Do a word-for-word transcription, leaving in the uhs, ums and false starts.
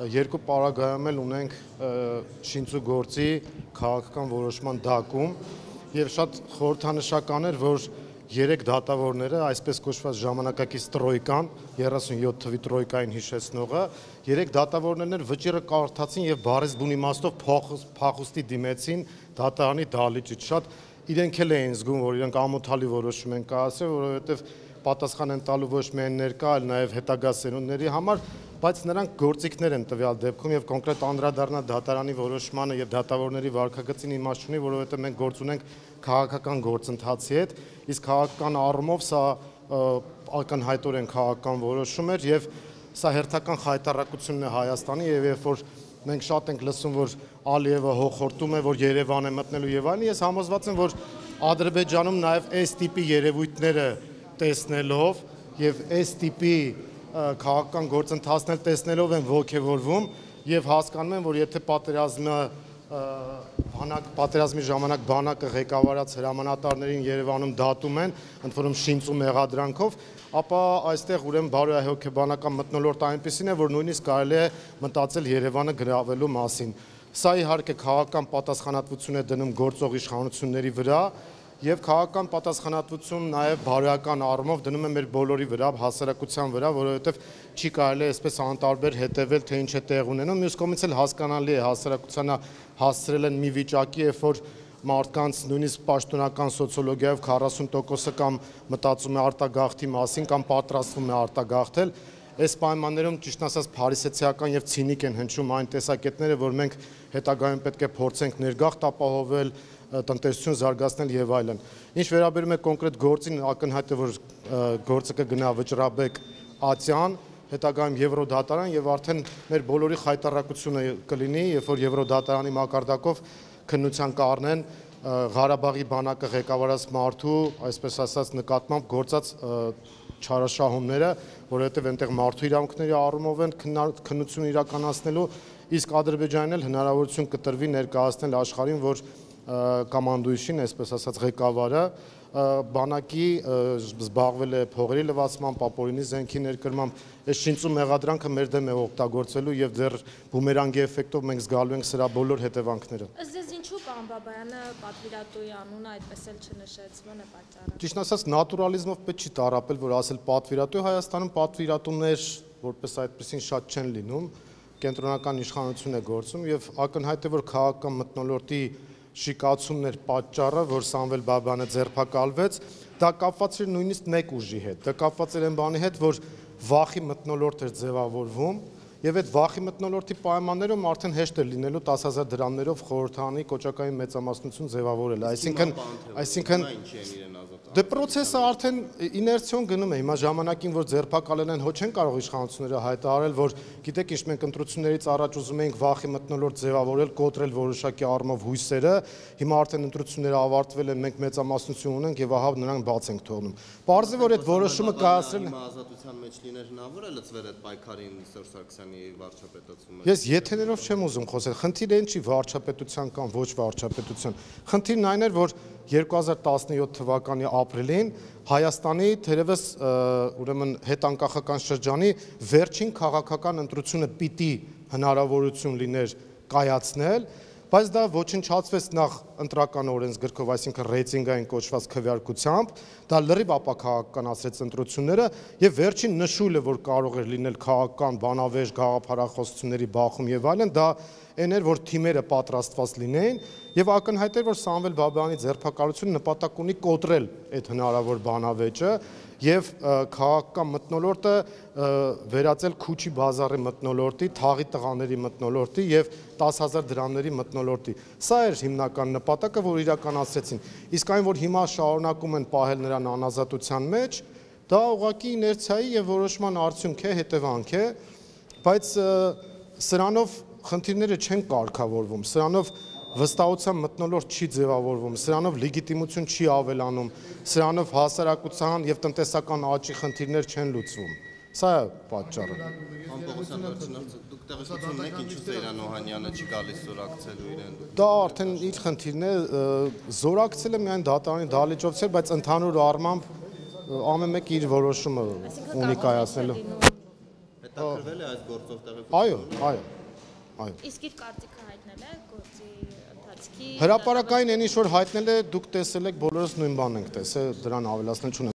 երկու պարագայում էլ ունենք շինծու գործի քաղաքական որոշման դակում եւ շատ խորհրդանշական էր, որ երեք դատավորները, այսպես կոչված ժամանակակից տրոյկան, երեսունյոթ թվի տրոյկային հիշեցնողը, երեք դատավորներն էլ վճիռը կարդացին եւ բառից բուն իմաստով փախուստի դիմեցին դատարանի դահլիճից։ Շատ իրենք էլ էին զգում, որ իրենք ամոթալի որոշում են կայացրել, որովհետեւ պատասխան են տալու ոչ միայն ներկա, այլ նաև հետագա սերունդների համար, բայց նրանք գործիքներ են տվյալ դեպքում եւ կոնկրետ անդրադառնա դատարանի որոշմանը եւ դատավորների վարքագծին իմաստ չունի, որովհետեւ մենք գործ ունենք քաղաքական գործընթացի հետ, իսկ քաղաքական առումով սա ակնհայտորեն քաղաքական որոշում էր եւ սա հերթական խայտառակությունն է Հայաստանի եւ երբ որ մենք շատ ենք լսում, որ Ալիևը հոխորտում է, որ Երևան է մտնելու եւ այլն, ես համոզված եմ, որ Ադրբեջանում նաեւ այս տիպի երևույթները տեսնելով եւ այս տիպի քաղաքական գործընթացներ տեսնելով են ողջևորվում եւ հասկանում են, որ եթե պատերազմը բանակ պատերազմի ժամանակ բանակը ղեկավարած հրամանատարներին Երևանում դատում են, ընդ որում շինծու մեղադրանքով, ապա այստեղ ուրեմն բարոյահոգեբանական մթնոլորտ այնպեսին է, որ նույնիսկ կարելի է մտածել Երևանը գրավելու մասին։ Սա իհարկե քաղաքական պատասխանատվություն է դնում գործող իշխանությունների վրա եւ քաղաքական պատասխանատվություն նաեւ բարոյական առումով դնում է մեր բոլորի վրա, հասարակության վրա, որովհետեւ չի կարելի այսպես անտարբեր հետեւել, թե ինչ է տեղ ունենում։ Մյուս կողմից էլ հասկանալի է, հասարակությանը հասցրել են մի վիճակի, երբ որ մարդկանց նույնիսկ պաշտոնական սոցիոլոգիայով քառասուն տոկոսը կամ մտածում է արտագաղթի մասին կամ պատրաստվում է արտագաղթել։ Այս պայմաններում ճիշտ ասած փարիսեցիական եւ ցինիկ են հնչում այն տեսակետները, որ մենք հետագայում պետք է փորձենք ներգաղթ ապահովել, տնտեսություն զարգացնել եւ այլն։ Ինչ վերաբերում է կոնկրետ գործին, ակնհայտ է, որ գործը կգնա Վճռաբեկ Ատյան, հետագայում Եվրոդատարան եւ արդեն մեր բոլորի խայտառակությունը կլինի, երբ որ Եվրոդատարանի մակարդակով քննության կառնեն Ղարաբաղի բանակը ղեկավարած մարդու, այսպես ասած, նկատմամբ գործած չարաշահումները, որովհետեւ այնտեղ մարդու իրավունքների առումով են քննություն իրականացնելու, իսկ Ադրբեջանին էլ հնարավորություն կտրվի ներկայացնել աշխարհին, որ կամանդույշին, այսպես ասած, ղեկավարը բանակի զբաղվել է փողերի լվացմամբ, ապօրինի զենքի ներկրմամբ, այս շինծու մեղադրանքը մեր դեմ է օգտագործվելու եւ դեռ բումերանգի էֆեկտով մենք զգալու ենք սրա բոլոր հետևանքները։ Ըստ ձեզ ինչու Ղանբաբայանը պատվիրատուի անունը այդպես էլ չնշեց, ո՞ն է պատճառը։ Ճիշտ ասած, նատուրալիզմով պետք չի տառապել, որ ասել պատվիրատու, Հայաստանում պատվիրատուներ որպես այդպեսին շատ չեն լինում, կենտրոնական իշխանություն է գործում եւ ակնհայտ է, որ քաղաքական մթնոլորտի շիկացումներ պատճառը, որ Սամվել Բաբայանը ձերբակալվեց, դա կապված էր նույնիսկ մեկ ուժի հետ, դա կապված էր այն բանի հետ, որ վախի մթնոլորտ էր ձևավորվում եւ այդ վախի մթնոլորտի պայմաններում արդեն հեշտ է լինելու տասը հազար դրամներով խորհրդանի կոճակային մեծամասնություն ձևավորել, այսինքն այսինքն դե պրոցեսը արդեն իներցիոն գնում է, հիմա ժամանակին որ ձերբակալել են, հո չեն կարող իշխանությունները հայտարարել, որ գիտեք ինչ, մենք ընտրություններից առաջ ուզում էինք վախի մթնոլորտ ձևավորել, կոտրել որոշակի առումով հույսերը, հիմա արդեն ընտրությունները ավարտվել են, մենք մեծամասնություն ունենք եւ ահա նրանք բաց ենք թողնում։ Պարզի որ այդ որոշումը կայացրել է ազատության մեջ լիներ հնարավոր է լծվել այդ պայքարին Սերժ Սարգսյանի վարչապետությունը։ Ես եթերերով չեմ ուզում խոսել, խնդիրը ինչ չի վարչապետության կամ ոչ վարչապետության։ Խնդիրն այն էր, որ երկու հազար տասնյոթ թվականի ապրիլին Հայաստանի թերևս ուրեմն հետանկախական շրջանի վերջին քաղաքական ընտրությունը պիտի հնարավորություն լիներ կայացնել, բայց դա ոչնչացվեց նախ ընտրական օրենսգրքով, այսինքն ռեյտինգային կոչված քվեարկությամբ, դա լրիվ ապաքաղաքականացրեց ընտրությունները եւ վերջին նշույլը, որ կարող էր լինել քաղաքական բանավեժ գաղափարախոսությունների բախում եւ այլն, դա այն էր, որ թիմերը պատրաստված լինեին եւ ակնհայտ էր, որ Սամվել Բաբայանի ձերբակալությունը նպատակ ունի կոտրել այդ հնարավոր բանավեճը եւ քաղաքական մթնոլորտը վերածել Քուչի բազարի մթնոլորտի, թաղի տղաների մթնոլորտի եւ տասը հազար դրամների մթնոլորտի։ Սա էր հիմնական նպատակը, որ իրականացրեցին։ Իսկ այն, որ հիմա շարունակում են պահել նրան անազատության մեջ, դա ուղղակի իներցիայի եւ որոշման արդյունք է, հետևանք է, բայց սրանով խնդիրները չեն կարգավորվում, սրանով վստահության մթնոլորտ չի ձևավորվում, սրանով լեգիտիմություն չի ավելանում, սրանով հասարակության եւ տնտեսական աճի խնդիրներ չեն լուծվում։ Սա է պատճառը։ Դուք տեղեկություն ունեք, ինչու Սեյրան Օհանյանը չի գալիս զորակցելու իրեն։ Դա արդեն իր խնդիրն է, զորակցելը միայն դատարանի դահլիճով չէ, բայց ընդհանուր առմամբ ամեն մեկ իր որոշումը ունի կայացնելու։ հետաքրվել է այս գործով տեղեկություն։ Այո, այո, այո։ Իսկ իր կարծիքը հայտնել է գործի ընթացքի Հրապարակային այն ինչ որ հայտնել է, դուք տեսել եք, բոլորս նույն բանն ենք տեսել, դրան ավելացնել չունեմ։